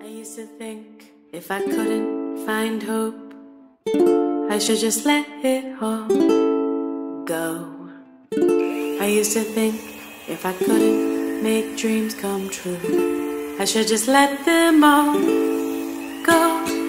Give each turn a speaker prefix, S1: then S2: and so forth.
S1: used to think if I couldn't find hope, I should just let it all go. I used to think if I couldn't make dreams come true, I should just let them all go.